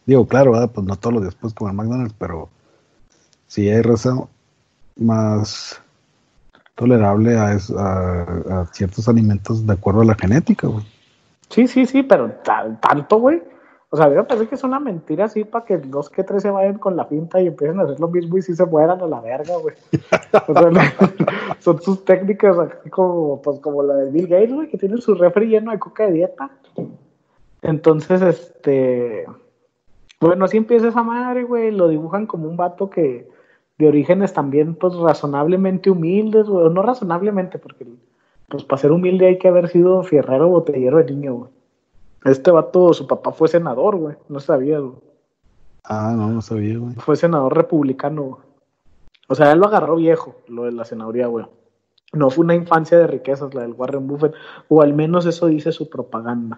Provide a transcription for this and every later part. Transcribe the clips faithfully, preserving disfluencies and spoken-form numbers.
Digo, claro, ¿verdad? Pues no todos los días puedes comer McDonald's, pero sí hay raza más tolerable a, es- a, a ciertos alimentos de acuerdo a la genética, güey. Sí, sí, sí, pero ta- tanto, güey. O sea, a mí me parece que es una mentira así para que dos que tres se vayan con la pinta y empiecen a hacer lo mismo y sí se mueran a la verga, güey. O sea, son sus técnicas así como, pues, como la de Bill Gates, güey, que tiene su refri lleno de coca de dieta. Entonces, este, bueno, así empieza esa madre, güey. Lo dibujan como un vato que de orígenes también, pues, razonablemente humildes, güey. No razonablemente, porque, pues, para ser humilde hay que haber sido fierrero botellero de niño, güey. Este vato, su papá fue senador, güey. No sabía, güey. Ah, no, no sabía, güey. Fue senador republicano, güey. O sea, él lo agarró viejo, lo de la senaduría, güey. No fue una infancia de riquezas la del Warren Buffett, o al menos eso dice su propaganda.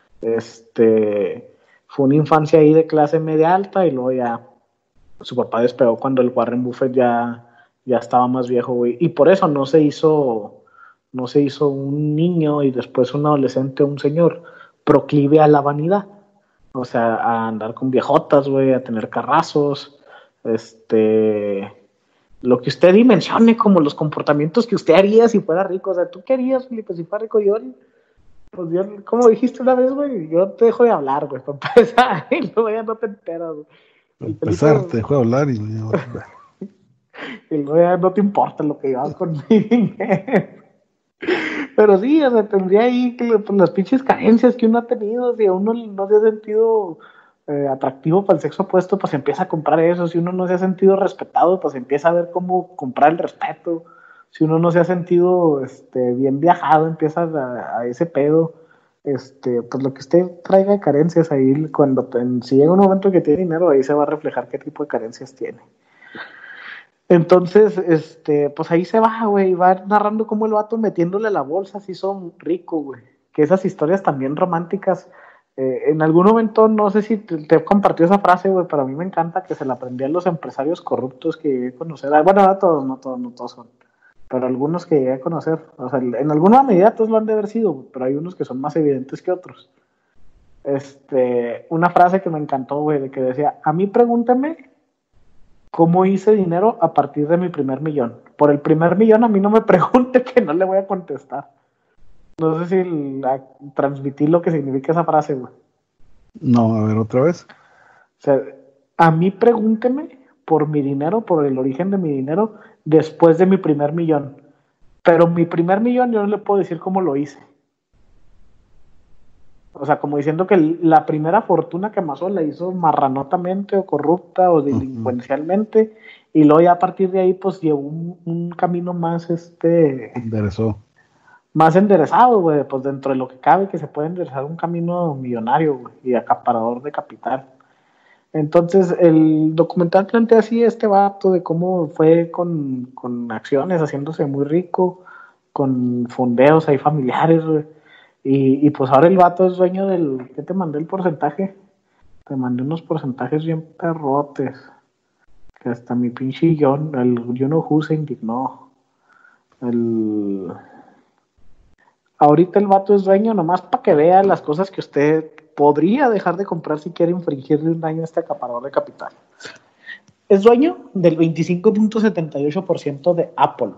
Este, fue una infancia ahí de clase media alta y luego ya su papá despegó cuando el Warren Buffett ya, ya estaba más viejo, güey. Y por eso no se hizo, no se hizo un niño y después un adolescente o un señor proclive a la vanidad. O sea, a andar con viejotas, güey, a tener carrazos, este, lo que usted dimensione como los comportamientos que usted haría si fuera rico. O sea, ¿tú qué harías, Felipe, si fuera rico? Yo, pues yo, como dijiste una vez, güey, yo te dejo de hablar, güey, para empezar, y luego ya no te enteras, güey. Para El Felipe, empezar, te dejo de hablar y me y luego ya no te importa lo que yo hago con mi dinero. Pero sí, o sea, tendría ahí que, pues, las pinches carencias que uno ha tenido. Si a uno no se ha sentido eh, atractivo para el sexo opuesto, pues empieza a comprar eso. Si uno no se ha sentido respetado, pues empieza a ver cómo comprar el respeto. Si uno no se ha sentido este, bien viajado, empieza a, a ese pedo. Este, pues lo que usted traiga de carencias ahí, cuando si llega un momento que tiene dinero, ahí se va a reflejar qué tipo de carencias tiene. Entonces, este, pues ahí se va, güey, va narrando cómo el vato metiéndole la bolsa, así son rico, güey. Que esas historias también románticas, eh, en algún momento, no sé si te, te compartió esa frase, güey, pero a mí me encanta que se la aprendí a los empresarios corruptos que llegué a conocer. Ah, bueno, no todos, no todos, no todos son, pero algunos que llegué a conocer. O sea, en alguna medida todos lo han de haber sido, güey, pero hay unos que son más evidentes que otros. Este, una frase que me encantó, güey, de que decía, a mí pregúntame cómo hice dinero a partir de mi primer millón. Por el primer millón a mí no me pregunte, que no le voy a contestar. No sé si la, transmití lo que significa esa frase, güey. No, a ver, otra vez. O sea, a mí pregúnteme por mi dinero, por el origen de mi dinero, después de mi primer millón. Pero mi primer millón yo no le puedo decir cómo lo hice. O sea, como diciendo que la primera fortuna que amasó la hizo marranotamente o corrupta o Uh-huh. delincuencialmente, y luego ya a partir de ahí pues llevó un, un camino más este Enderezó. más enderezado, güey, pues dentro de lo que cabe que se puede enderezar un camino millonario, güey, y acaparador de capital. Entonces el documental plantea así este vato de cómo fue con, con acciones haciéndose muy rico, con fondeos ahí familiares, güey. Y, y pues ahora el vato es dueño del... ¿Qué te mandé el porcentaje? Te mandé unos porcentajes bien perrotes. Que hasta mi pinche John, el You Know Who se indignó. El... Ahorita el vato es dueño nomás para que vea las cosas que usted podría dejar de comprar si quiere infringirle un daño a este acaparador de capital. Es dueño del veinticinco punto setenta y ocho por ciento de Apple.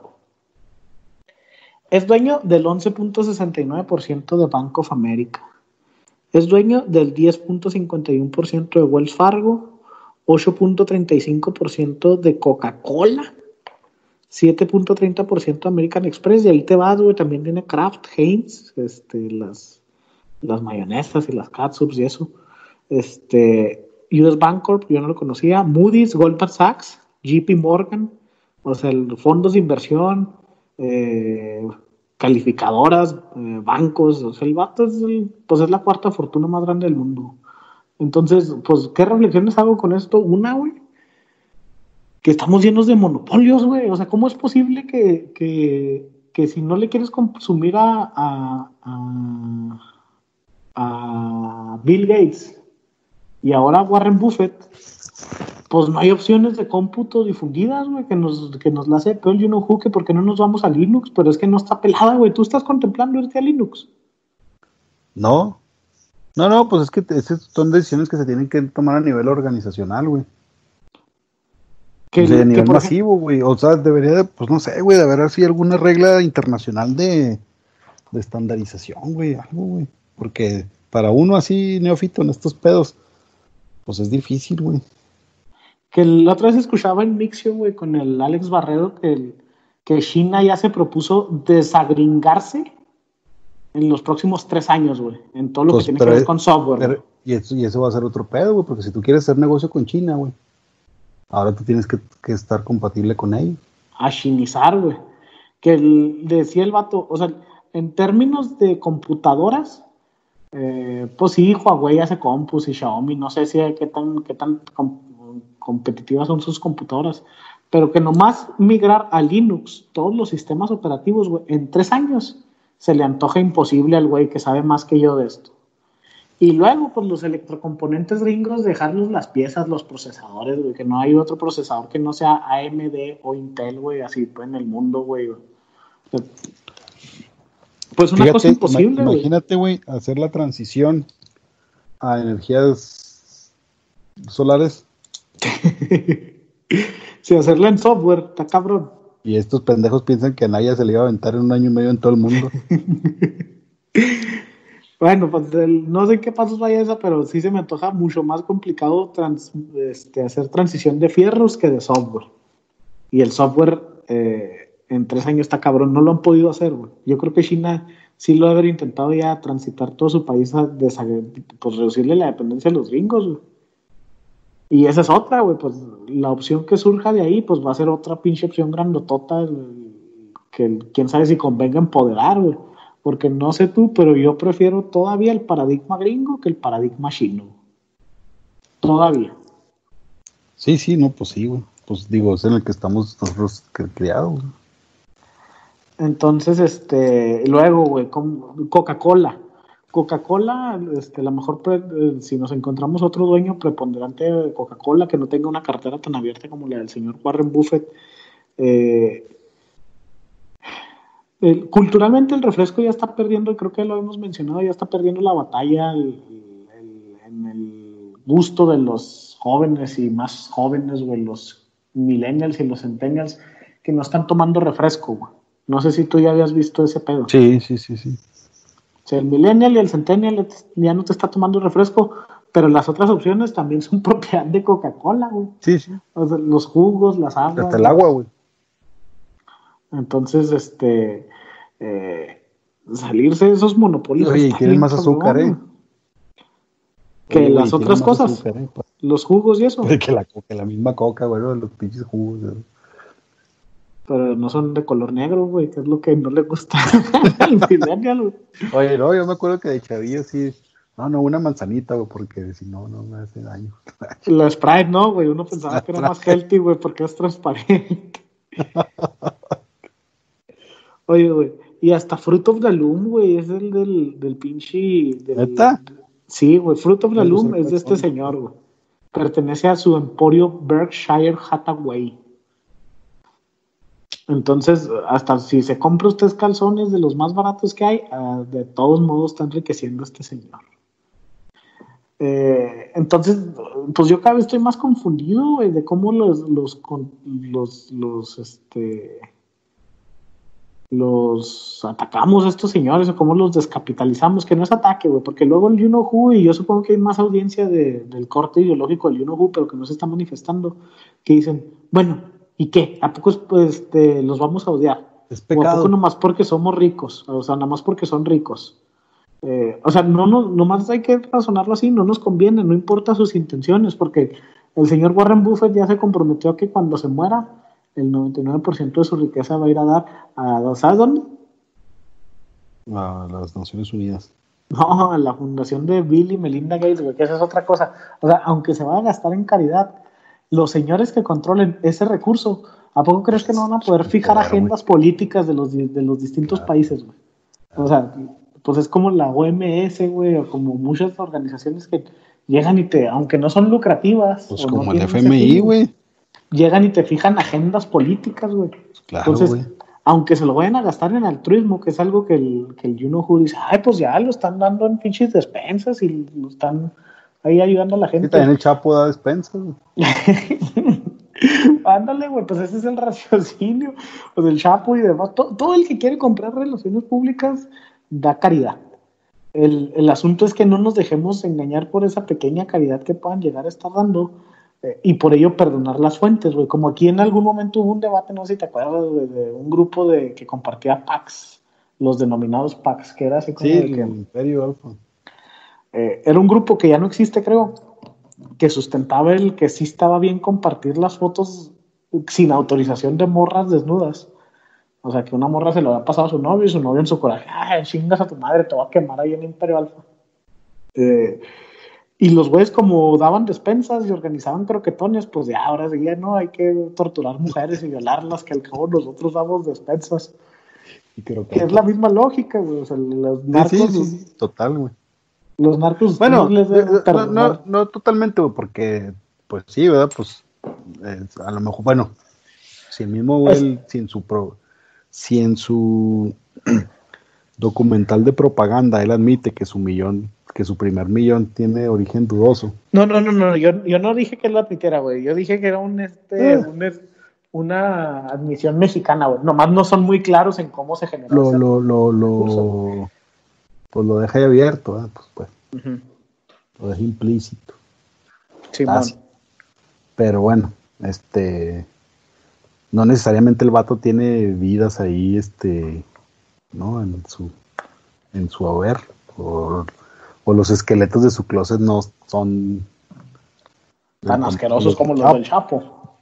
Es dueño del once punto sesenta y nueve por ciento de Bank of America. Es dueño del diez punto cincuenta y uno por ciento de Wells Fargo, ocho punto treinta y cinco por ciento de Coca-Cola, siete punto treinta por ciento de American Express, y ahí te vas, güey, también tiene Kraft, Heinz, este, las, las mayonesas y las catsups y eso. Este, U S Bancorp, yo no lo conocía, Moody's, Goldman Sachs, J P Morgan, o sea, fondos de inversión, eh, calificadoras, eh, bancos, o sea, el vato es, el, pues es la cuarta fortuna más grande del mundo. Entonces, pues, ¿qué reflexiones hago con esto? Una, güey, que estamos llenos de monopolios, güey. O sea, ¿cómo es posible que, que, que si no le quieres consumir a, a, a, a Bill Gates y ahora a Warren Buffett, pues no hay opciones de cómputo difundidas, güey, que nos, que nos la hace peor you know who, que porque no nos vamos a Linux, pero es que no está pelada, güey. Tú estás contemplando irte a Linux. No, No, no, pues es que te- esas son decisiones que se tienen que tomar a nivel organizacional, güey. Que, O sea, a el- que nivel por ejemplo, masivo, güey. O sea, debería de, pues no sé, güey, de haber así alguna regla internacional de, de estandarización, güey, algo, güey. Porque para uno así neófito en estos pedos, pues es difícil, güey. que la otra vez escuchaba en Mixio, güey, con el Alex Barredo, que, el- que China ya se propuso desagringarse en los próximos tres años, güey, en todo lo que Pues, tiene que pero, ver eh, con software, güey. pero y eso, y eso va a ser otro pedo, güey, porque si tú quieres hacer negocio con China, güey, ahora tú tienes que, que estar compatible con ellos. A chinizar, güey. Que el- decía el vato, o sea, en términos de computadoras, eh, pues sí, Huawei hace compus y Xiaomi, no sé si qué tan, qué tan com- competitivas son sus computadoras, pero que nomás migrar a Linux todos los sistemas operativos, güey, en tres años se le antoja imposible al güey que sabe más que yo de esto. Y luego, pues los electrocomponentes gringos, dejarlos las piezas, los procesadores, güey, que no hay otro procesador que no sea A M D o Intel, güey, así pues, en el mundo, güey. O sea, pues una cosa Fíjate, ima- imposible, güey. imagínate, güey, hacer la transición a energías solares Si hacerla en software, está cabrón. y estos pendejos piensan que a Naya se le iba a aventar en un año y medio en todo el mundo. Bueno, pues el- no sé en qué pasos vaya esa, pero sí se me antoja mucho más complicado trans- este, hacer transición de fierros que de software. Y el software eh, en tres años está cabrón, no lo han podido hacer, güey. Yo creo que China sí lo ha haber intentado ya transitar todo su país a desa- pues, reducirle la dependencia a los gringos, güey. Y esa es otra, güey, pues la opción que surja de ahí, pues va a ser otra pinche opción grandotota, el- que el- quién sabe si convenga empoderar, güey. Porque no sé tú, pero yo prefiero todavía el paradigma gringo que el paradigma chino. Todavía. Sí, sí, no, pues sí, güey. Pues digo, es en el que estamos nosotros cri- criados, güey. Entonces, este, luego, güey, con Coca-Cola. Coca-Cola, este, a lo mejor pre- eh, si nos encontramos otro dueño preponderante de Coca-Cola que no tenga una cartera tan abierta como la del señor Warren Buffett, eh, el- culturalmente el refresco ya está perdiendo, y creo que lo hemos mencionado, ya está perdiendo la batalla el- el- en el gusto de los jóvenes y más jóvenes, güey, los millennials y los centennials que no están tomando refresco, güey. No sé si tú ya habías visto ese pedo. Sí, sí, sí, sí. O sea, el millennial y el centennial ya no te está tomando refresco, pero las otras opciones también son propiedad de Coca-Cola, güey. Sí, sí. O sea, los jugos, las Hasta aguas, el agua, las... güey. Entonces, este, eh, salirse de esos monopolios Oye, y está tienen bien más azúcar, cabrón, ¿eh? güey. Que Oye, güey, y las tienen otras más cosas, azúcar, ¿eh? los jugos y eso, Que la, que la misma coca, güey, ¿no? Los pinches jugos, güey. pero no son de color negro, güey, que es lo que no le gusta al millennial, güey. Oye, no, yo me acuerdo que de chavillo sí. No, no, una manzanita, güey, porque si no, no me hace daño. La Sprite no, güey, uno pensaba que era más healthy, güey, porque es transparente. Oye, güey, y hasta Fruit of the Loom, güey, es el del, del pinche. Del... ¿Neta? Sí, güey, Fruit of the Yo no sé Loom es de cuáles este son. señor, güey. Pertenece a su emporio Berkshire Hathaway. Entonces, hasta si se compra usted calzones de los más baratos que hay, uh, de todos modos está enriqueciendo a este señor. Eh, entonces, pues yo cada vez estoy más confundido, güey, de cómo los, los, los, los, este, los atacamos a estos señores o cómo los descapitalizamos, que no es ataque, güey, porque luego el You Know Who, y yo supongo que hay más audiencia de, del corte ideológico del You Know Who, pero que no se está manifestando, que dicen, bueno, ¿y qué? ¿A poco pues, este, los vamos a odiar? Es ¿O a poco pecado. nomás porque somos ricos? O sea, nada más porque son ricos. Eh, o sea, no, no, nomás hay que razonarlo así, no nos conviene, no importa sus intenciones, porque el señor Warren Buffett ya se comprometió a que cuando se muera, el noventa y nueve por ciento de su riqueza va a ir a dar a, ¿sabes dónde? A las Naciones Unidas. No, a la fundación de Bill y Melinda Gates, güey, que esa es otra cosa. O sea, aunque se va a gastar en caridad, los señores que controlen ese recurso, ¿a poco crees que no van a poder fijar Poder, agendas políticas de los, de los distintos claro, países, güey? O sea, pues es como la O M S, güey, o como muchas organizaciones que llegan y te, aunque no son lucrativas, pues o como no el tienen F ese M I, fin, güey. llegan y te fijan agendas políticas, güey. Claro, Entonces, güey. aunque se lo vayan a gastar en altruismo, que es algo que el, que el You Know Who dice, ay, pues ya lo están dando en pinches despensas y lo están ahí ayudando a la Sí, gente. también el Chapo da despensas. Ándale, güey, pues ese es el raciocinio. Pues el Chapo y demás. Todo, todo el que quiere comprar relaciones públicas da caridad. El, el asunto es que no nos dejemos engañar por esa pequeña caridad que puedan llegar a estar dando eh, y por ello perdonar las fuentes, güey. Como aquí en algún momento hubo un debate, no sé si te acuerdas, güey, de un grupo de que compartía packs, los denominados packs, que era así como Sí, de el que Imperio Alfa. eh, era un grupo que ya no existe, creo, que sustentaba el que sí estaba bien compartir las fotos sin autorización de morras desnudas. O sea, que una morra se lo había pasado a su novio y su novio en su coraje, ay, chingas a tu madre, te voy a quemar ahí en Imperio Alfa. Eh, y los güeyes como daban despensas y organizaban croquetones, pues ya ahora sí ya no hay que torturar mujeres y violarlas, que al cabo nosotros damos despensas. Y creo Que que es la misma lógica, güey. O sea, los sí, narcos, sí, sí, total, güey. los narcos ustedes Bueno, les de- deben de- no, no, perdonar. no totalmente, güey, porque, pues sí, ¿verdad? Pues eh, a lo mejor, bueno, si el mismo Es, güey, si en su pro, si en su documental de propaganda él admite que su millón, que su primer millón tiene origen dudoso. no, no, no, no, yo, yo no dije que lo admitiera, güey. Yo dije que era un, este, Eh, un, es- una admisión mexicana, güey. Nomás no son muy claros en cómo se generó lo, ese lo, lo, recurso, güey. lo, pues lo deja ahí abierto, ¿verdad? Pues, pues, Ujú. lo deja implícito, Simón. tácito. Pero bueno, este, no necesariamente el vato tiene vidas ahí, este, ¿no? En su, en su haber, o, o los esqueletos de su closet no son del Tan tamaño de asquerosos los como del los del Chapo. Chapo.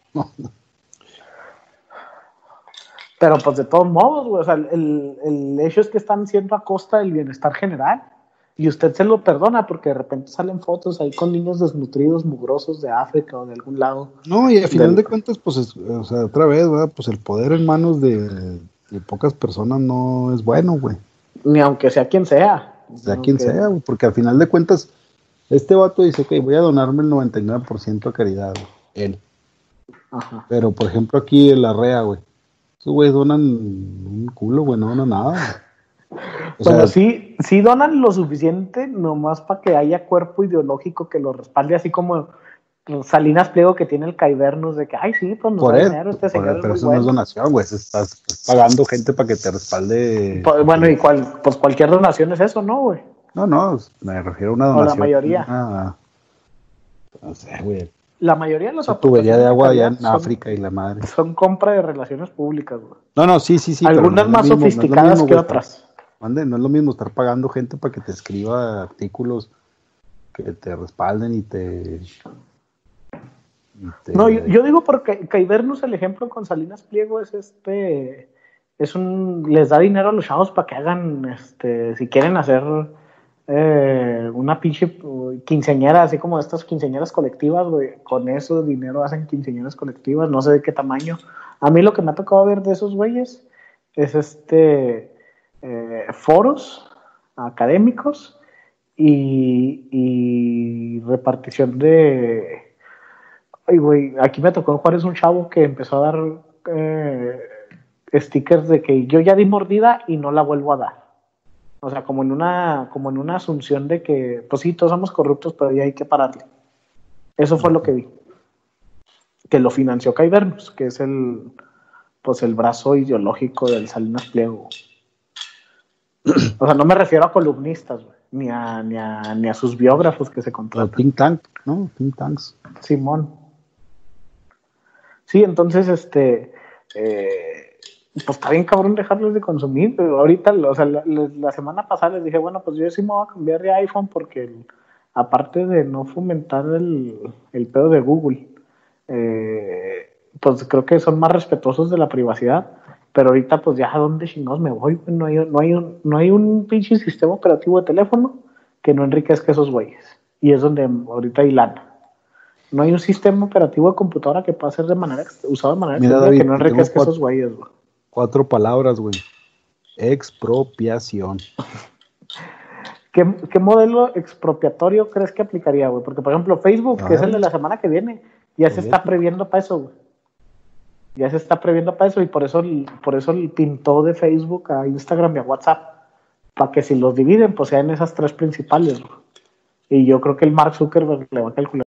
Pero pues de todos modos, güey, o sea, el, el hecho es que están siendo a costa del bienestar general. Y usted se lo perdona porque de repente salen fotos ahí con niños desnutridos, mugrosos de África o de algún lado. No, y a final Del, de cuentas, pues, es- o sea, otra vez, ¿verdad? Pues el poder en manos de, de pocas personas no es bueno, güey. ni aunque sea quien sea. Sea quien Aunque, sea, güey, porque al final de cuentas, este vato dice, ok, voy a donarme el noventa y nueve por ciento a caridad, güey, él. ajá. Pero, por ejemplo, aquí en la R E A, güey, esos güeyes donan un culo, güey, no donan nada, güey. O Bueno, sea, sí, sí donan lo suficiente nomás para que haya cuerpo ideológico que lo respalde, así como Salinas Pliego que tiene el Caivernus de que, ay, sí, pues nos por da él, dinero, este por señor él, es pero muy eso no es bueno. donación, güey, eso estás, estás pagando gente para que te respalde. Pues, Pa' bueno, que... y cual, pues cualquier donación es eso, ¿no, güey? No, no, me refiero a una O la donación, mayoría. una, no sé, güey, La mayoría de las esa tubería de aportaciones de agua allá caridad en son, África y la madre. son compra de relaciones públicas, güey. No, no, sí, sí, sí, pero no Algunas es lo más mismo, no es lo sofisticadas mismo, que güey, estar, otras. mande, no es lo mismo estar pagando gente para que te escriba artículos que te respalden y te, y No, yo, te, yo digo porque Caivernus, el ejemplo con Salinas Pliego es este, es un, les da dinero a los chavos para que hagan, este, si quieren hacer eh, una pinche uh, quinceañera, así como estas quinceañeras colectivas, güey, con eso dinero hacen quinceañeras colectivas, no sé de qué tamaño. A mí lo que me ha tocado ver de esos güeyes es este, eh, foros académicos y, y repartición de ay, güey, aquí me tocó en Juárez un chavo que empezó a dar eh, stickers de que yo ya di mordida y no la vuelvo a dar. O sea, como en una, como en una asunción de que, pues sí, todos somos corruptos, pero ya hay que pararle. Eso fue lo que vi. Que lo financió Caivernus, que es el, pues el brazo ideológico del Salinas Pliego. O sea, no me refiero a columnistas, güey, ni a, ni a, ni a sus biógrafos que se o contratan. think tank, ¿no? Think tanks. Simón. Sí, entonces, este, eh, pues está bien cabrón dejarlos de consumir, pero ahorita, o sea, la, la, la semana pasada les dije, bueno, pues yo sí me voy a cambiar de iPhone porque el, aparte de no fomentar el, el pedo de Google, eh, pues creo que son más respetuosos de la privacidad, pero ahorita pues ya a dónde chingados me voy, no hay, no hay un, no hay un pinche sistema operativo de teléfono que no enriquezca esos güeyes, y es donde ahorita hay lana. No hay un sistema operativo de computadora que pueda ser de manera usado de manera Mira, extendida que David, no te tengo enriquezca cuatro, esos güeyes, güey. cuatro palabras, güey. Expropiación. ¿Qué, ¿Qué modelo expropiatorio crees que aplicaría, güey? Porque, por ejemplo, Facebook, A que es ver, el de güey, la semana que viene, ya se a ver, está previendo para eso, güey. Ya se está previendo para eso y por eso, por eso pintó de Facebook a Instagram y a WhatsApp. Para que si los dividen, pues sean esas tres principales. ¿No? Y yo creo que el Mark Zuckerberg le va a calcular